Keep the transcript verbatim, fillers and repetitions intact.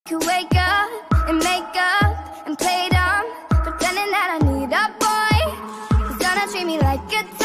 Could wake up and make up and play dumb, pretending that I need a boy who's gonna treat me like a